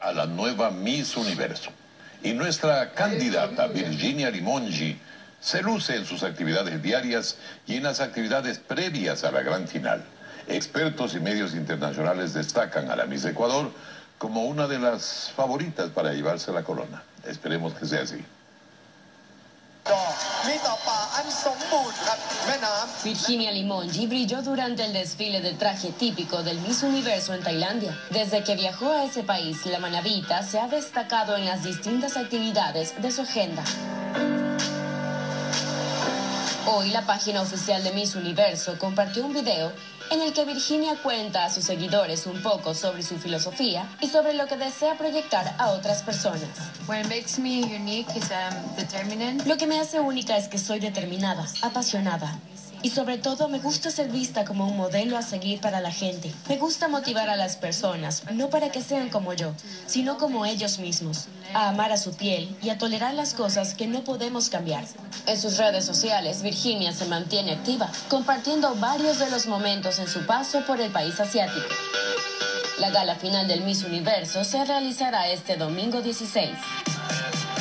a la nueva Miss Universo. Y nuestra candidata, Virginia Limongi, se luce en sus actividades diarias y en las actividades previas a la gran final. Expertos y medios internacionales destacan a la Miss Ecuador como una de las favoritas para llevarse la corona. Esperemos que sea así. Virginia Limongi brilló durante el desfile de traje típico del Miss Universo en Tailandia. Desde que viajó a ese país, la manabita se ha destacado en las distintas actividades de su agenda. Hoy la página oficial de Miss Universo compartió un video en el que Virginia cuenta a sus seguidores un poco sobre su filosofía y sobre lo que desea proyectar a otras personas. Lo que me hace única es que soy determinada, apasionada. Y sobre todo me gusta ser vista como un modelo a seguir para la gente. Me gusta motivar a las personas, no para que sean como yo, sino como ellos mismos, a amar a su piel y a tolerar las cosas que no podemos cambiar. En sus redes sociales, Virginia se mantiene activa, compartiendo varios de los momentos en su paso por el país asiático. La gala final del Miss Universo se realizará este domingo 16.